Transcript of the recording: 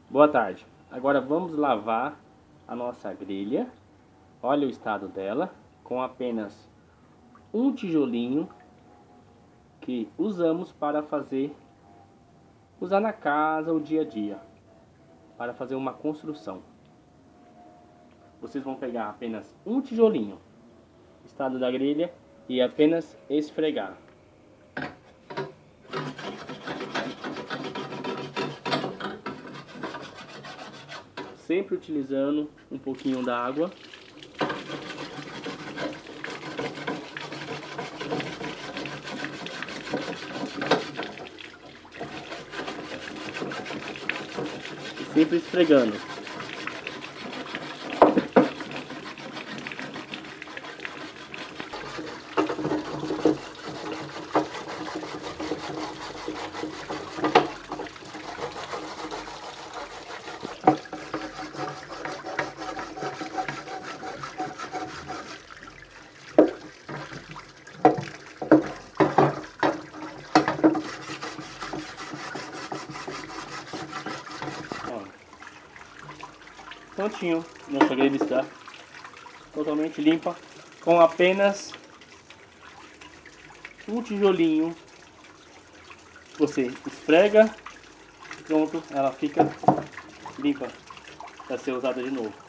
Boa tarde. Agora vamos lavar a nossa grelha. Olha o estado dela, com apenas um tijolinho que usamos para usar na casa o dia a dia, para fazer uma construção. Vocês vão pegar apenas um tijolinho, estado da grelha, e apenas esfregar. Sempre utilizando um pouquinho da água. E sempre esfregando. Prontinho, nossa grelha está totalmente limpa, com apenas um tijolinho. Você esfrega, pronto, ela fica limpa para ser usada de novo.